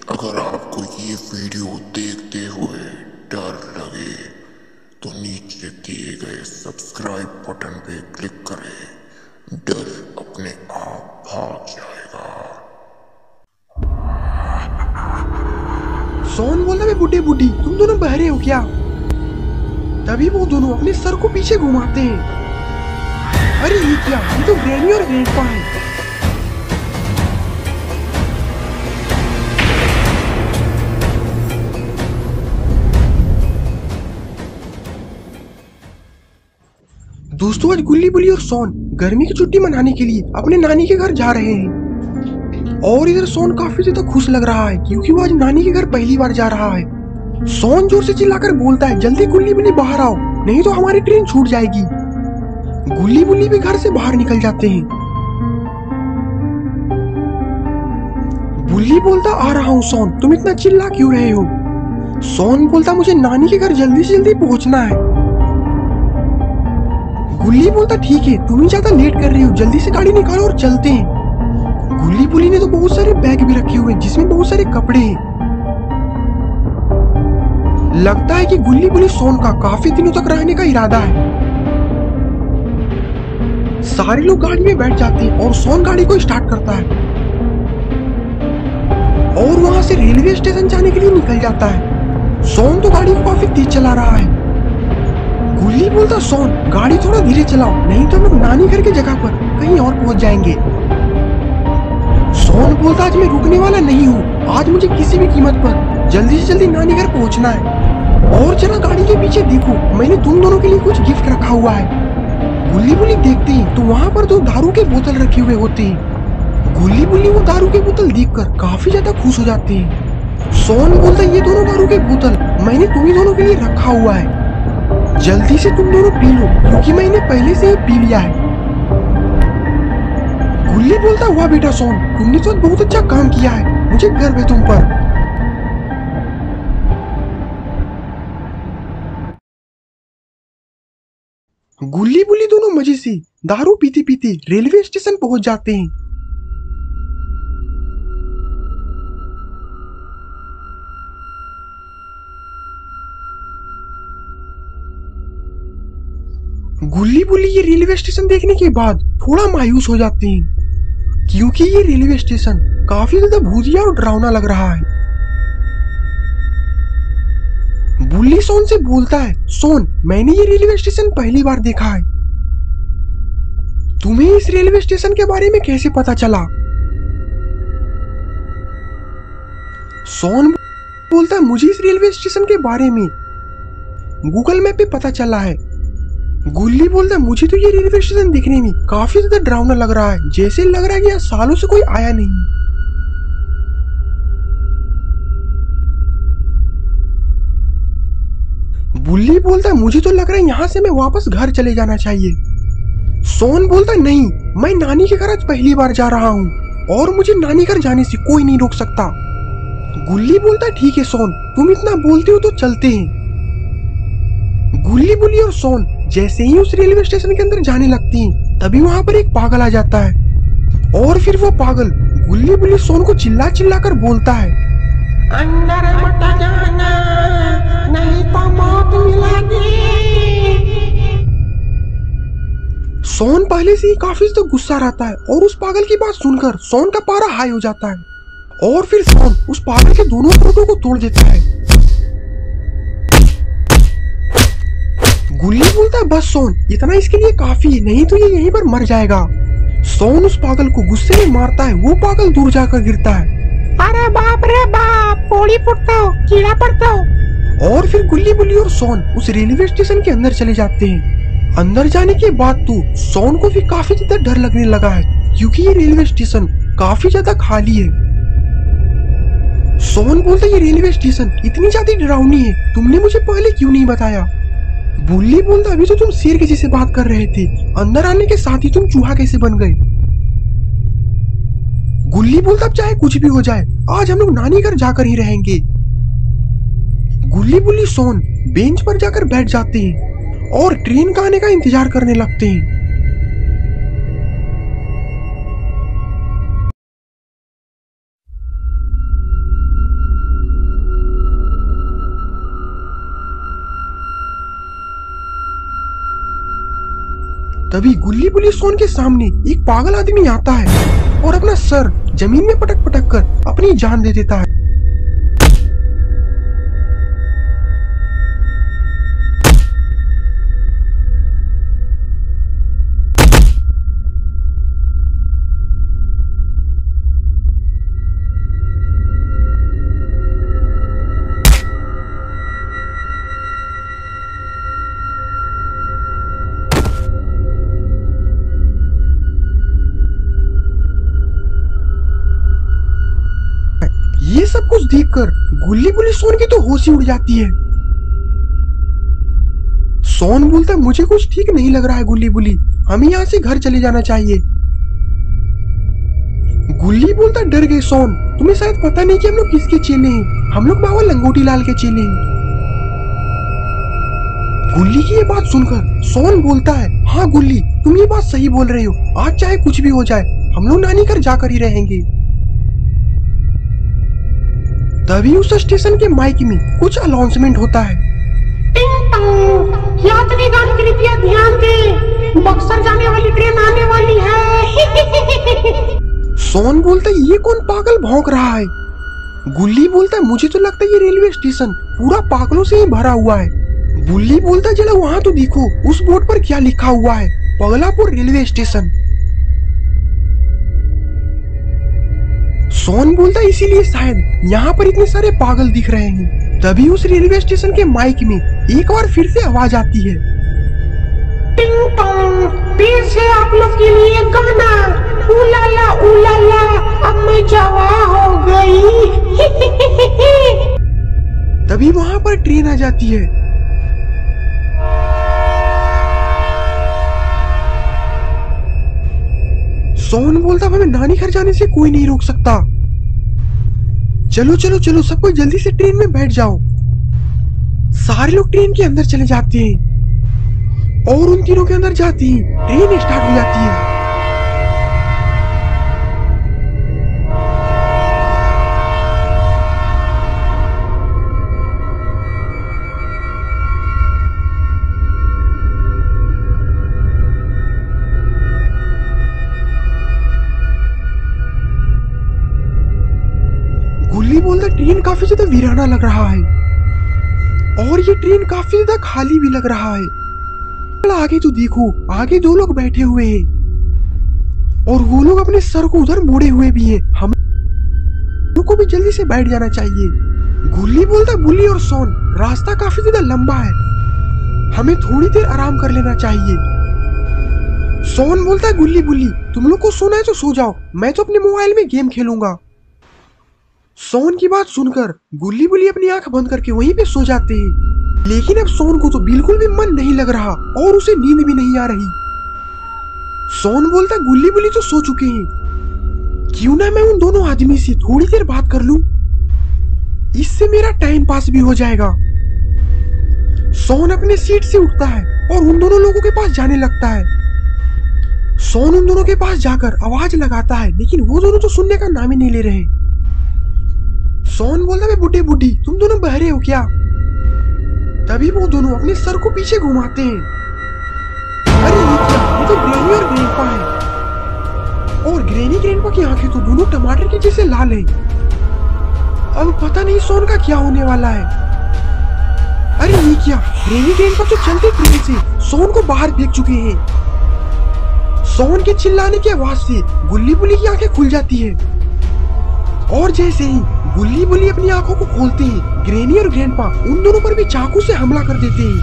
अगर आपको ये वीडियो देखते हुए डर लगे तो नीचे दिए गए सब्सक्राइब बटन पे क्लिक करें। डर अपने आप भाग जाएगा। सोन बोला, वे बूढ़े बूढ़ी तुम दोनों बहरे हो क्या? तभी वो दोनों अपने सर को पीछे घुमाते हैं। अरे ये क्या, ये तो ग्रैनी और ग्रैंडपा है। दोस्तों, आज गुल्ली बुल्ली और सोन गर्मी की छुट्टी मनाने के लिए अपने नानी के घर जा रहे हैं। और इधर सोन काफी ज्यादा खुश लग रहा है क्योंकि वो आज नानी के घर पहली बार जा रहा है। सोन जोर से चिल्लाकर बोलता है, जल्दी गुल्ली बुल्ली बाहर आओ, नहीं तो हमारी ट्रेन छूट जाएगी। गुल्ली बुल्ली भी घर से बाहर निकल जाते हैं। बुल्ली बोलता, आ रहा हूँ सोन, तुम इतना चिल्ला क्यों रहे हो? सोन बोलता, मुझे नानी के घर जल्दी से जल्दी पहुंचना है। गुल्ली बोलता, ठीक है, तुम ही ज्यादा लेट कर रही हो, जल्दी से गाड़ी निकालो और चलते हैं। गुल्ली बुल्ली ने तो बहुत सारे बैग भी रखे हुए हैं जिसमें बहुत सारे कपड़े हैं। लगता है कि गुल्ली बुल्ली सोन का काफी दिनों तक रहने का इरादा है। सारे लोग गाड़ी में बैठ जाते हैं और सोन गाड़ी को स्टार्ट करता है और वहां से रेलवे स्टेशन जाने के लिए निकल जाता है। सोन तो गाड़ी को काफी तेज चला रहा है। गुल्ली बोलता, सोन गाड़ी थोड़ा धीरे चलाओ, नहीं तो हम लोग नानी घर की जगह पर कहीं और पहुंच जाएंगे। सोन बोलता, आज मैं रुकने वाला नहीं हूँ, आज मुझे किसी भी कीमत पर जल्दी से जल्दी नानी घर पहुंचना है। और जरा गाड़ी के पीछे देखो, मैंने तुम दोनों के लिए कुछ गिफ्ट रखा हुआ है। गुल्ली बुल्ली देखते हैं तो वहाँ पर दो दारू के बोतल रखे हुए होते हैं। गुल्ली बुल्ली वो दारू के बोतल देखकर काफी ज्यादा खुश हो जाते हैं। सोन बोलता, ये दोनों दारू के बोतल मैंने तुम्ही दोनों के लिए रखा हुआ है, जल्दी से तुम दोनों पी लो क्योंकि मैंने पहले से ही पी लिया है। गुल्ली बोलता, वाह बेटा सोन, तुमने तो बहुत अच्छा काम किया है, मुझे गर्व है तुम पर। गुल्ली बुल्ली दोनों मजे से दारू पीते पीते रेलवे स्टेशन पहुंच जाते हैं। गुल्ली बुल्ली ये रेलवे स्टेशन देखने के बाद थोड़ा मायूस हो जाते हैं क्योंकि ये रेलवे स्टेशन काफी ज्यादा भूतिया और डरावना लग रहा है। बुल्ली सोन से बोलता है, सोन मैंने ये रेलवे स्टेशन पहली बार देखा है, तुम्हें इस रेलवे स्टेशन के बारे में कैसे पता चला? सोन बोलता है, मुझे इस रेलवे स्टेशन के बारे में गूगल मैप पे पता चला है। गुल्ली बोलता है, मुझे तो ये रेलवे स्टेशन देखने में काफी ज्यादा डरावना लग रहा है, जैसे लग रहा है कि यहाँ सालों से कोई आया नहीं। बुल्ली बोलता है, मुझे तो लग रहा है यहाँ से मैं वापस घर चले जाना चाहिए। सोन बोलता है, नहीं, मैं नानी के घर आज पहली बार जा रहा हूँ और मुझे नानी घर जाने से कोई नहीं रोक सकता। गुल्ली बोलता है, ठीक है सोन, तुम इतना बोलते हो तो चलते हैं। गुल्ली बुल्ली और सोन जैसे ही उस रेलवे स्टेशन के अंदर जाने लगती हैं, तभी वहां पर एक पागल आ जाता है और फिर वो पागल गुल्ली बुल्ली सोन को चिल्ला चिल्ला कर बोलता है, अंदर मत जाना, नहीं तो मौत मिलेगी। सोन पहले से ही काफी तो गुस्सा रहता है और उस पागल की बात सुनकर सोन का पारा हाई हो जाता है और फिर सोन उस पागल के दोनों हाथों को तोड़ देता है। गुल्ली बोलता है, बस सोन इतना इसके लिए काफी है, नहीं तो ये यहीं पर मर जाएगा। सोन उस पागल को गुस्से में मारता है, वो पागल दूर जाकर गिरता है। अरे बाप रे बाप, कोड़ी फुटता हो, कीड़ा पड़ता हो। और फिर गुल्ली बुल्ली और सोन उस रेलवे स्टेशन के अंदर चले जाते हैं। अंदर जाने के बाद तो सोन को भी काफी ज्यादा डर लगने लगा है क्योंकि ये रेलवे स्टेशन काफी ज्यादा खाली है। सोन बोलता है, ये रेलवे स्टेशन इतनी ज्यादा डरावनी है, तुमने मुझे पहले क्यों नहीं बताया? बुल्ली बोलता, अभी तो तुम शेर के जैसे बात कर रहे थे, अंदर आने के साथ ही तुम चूहा कैसे बन गए? गुल्ली बोलता, अब चाहे कुछ भी हो जाए, आज हम लोग नानी घर जाकर ही रहेंगे। गुल्ली बुल्ली सोन बेंच पर जाकर बैठ जाते हैं और ट्रेन का आने का इंतजार करने लगते हैं। तभी गुल्ली बुल्ली सोन के सामने एक पागल आदमी आता है और अपना सर जमीन में पटक पटक कर अपनी जान दे देता है। ये सब कुछ देखकर गुल्ली बुल्ली सोन की तो होश ही उड़ जाती है। सोन बोलता है मुझे कुछ ठीक नहीं लग रहा है गुल्ली बुल्ली, हमें यहाँ से घर चले जाना चाहिए। गुल्ली बोलता डर गए सोन, तुम्हें शायद पता नहीं कि हम लोग किसके चेले हैं, हम लोग बाबा लंगोटी लाल के चेले हैं। गुल्ली की ये बात सुनकर सोन बोलता है हाँ गुल्ली तुम ये बात सही बोल रहे हो, आज चाहे कुछ भी हो जाए हम लोग नानी घर जाकर ही रहेंगे। तभी उस स्टेशन के माइक में कुछ अनाउंसमेंट होता है। यात्रीगण कृपया ध्यान दें, बक्सर जाने वाली ट्रेन आने वाली है। सोन बोलता है ये कौन पागल भौंक रहा है। गुल्ली बोलता है मुझे तो लगता है ये रेलवे स्टेशन पूरा पागलों से ही भरा हुआ है। गुल्ली बोलता है जरा वहाँ तो देखो उस बोर्ड पर क्या लिखा हुआ है, पगलापुर रेलवे स्टेशन। सोन बोलता है इसीलिए शायद यहाँ पर इतने सारे पागल दिख रहे हैं। तभी उस रेलवे स्टेशन के माइक में एक बार फिर से आवाज आती है। टिंग टोंग, पेश है आप लोग के लिए गाना उलाला उलाला अब मैं जवा हो गई। तभी वहाँ पर ट्रेन आ जाती है। सोन बोलता हमें नानी घर जाने से कोई नहीं रोक सकता। चलो चलो चलो सब कोई जल्दी से ट्रेन में बैठ जाओ। सारे लोग ट्रेन के अंदर चले जाते हैं और उन तीनों के अंदर जाते ही ट्रेन स्टार्ट हो जाती है। गुल्ली बोलता ट्रेन काफी ज्यादा वीराना लग रहा है और ये ट्रेन काफी ज्यादा खाली भी लग रहा है। आगे तो देखो आगे दो लोग बैठे हुए हैं और वो लोग अपने सर को उधर मोड़े हुए भी हैं। हम लोग को भी जल्दी से बैठ जाना चाहिए। गुल्ली बोलता बुल्ली और सोन रास्ता काफी ज्यादा लंबा है, हमें थोड़ी देर आराम कर लेना चाहिए। सोन बोलता है गुल्ली बुल्ली तुम लोग को सोना है तो सो जाओ, मैं तो अपने मोबाइल में गेम खेलूंगा। सोन की बात सुनकर गुल्ली बुल्ली अपनी आंख बंद करके वहीं पे सो जाते हैं। लेकिन अब सोन को तो बिल्कुल भी मन नहीं लग रहा और उसे नींद भी नहीं आ रही। सोन बोलता गुल्ली बुल्ली तो सो चुके हैं, क्यों ना मैं उन दोनों आदमी से थोड़ी देर बात कर लूं, इससे मेरा टाइम पास भी हो जाएगा। सोन अपने सीट से उठता है और उन दोनों लोगों के पास जाने लगता है। सोन उन दोनों के पास जाकर आवाज लगाता है लेकिन वो दोनों तो सुनने का नाम ही नहीं ले रहे। सोन बोलता है बुड्ढे बुड्ढी तुम दोनों बहरे हो क्या। तभी वो दोनों अपने सर को पीछे घुमाते हैं। अरे ये क्या, ये तो ग्रैनी और ग्रैंडपा है और ग्रैनी ग्रैंडपा की आंखें तो दोनों टमाटर की जैसे लाल हैं। अब पता नहीं सोन का क्या होने वाला है। अरे ये क्या, ग्रैनी ग्रैंडपा तो चलते ट्रेन से सोन को बाहर फेंक चुके हैं। सोन के चिल्लाने की आवाज से गुल्ली बुल्ली की आंखें खुल जाती है और जैसे ही गुल्ली बुल्ली अपनी आंखों को खोलते हैं ग्रैनी और ग्रैंडपा उन दोनों पर भी चाकू से हमला कर देते हैं।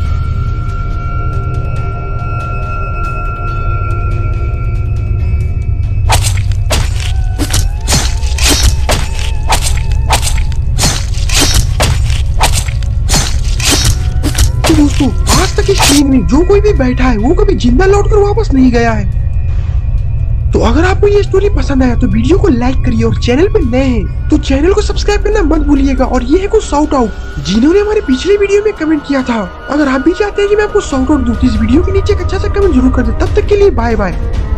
दोस्तों आज तक इस ट्रेन में जो कोई भी बैठा है वो कभी जिंदा लौटकर वापस नहीं गया है। तो अगर आपको ये स्टोरी पसंद आया तो वीडियो को लाइक करिए और चैनल पर नए हैं तो चैनल को सब्सक्राइब करना मत भूलिएगा। और ये है कुछ शाउट आउट जिन्होंने हमारे पिछले वीडियो में कमेंट किया था। अगर आप भी चाहते हैं कि मैं आपको शाउट आउट दूं तो इस वीडियो के नीचे एक अच्छा सा कमेंट जरूर कर दे। तब तक के लिए बाय बाय।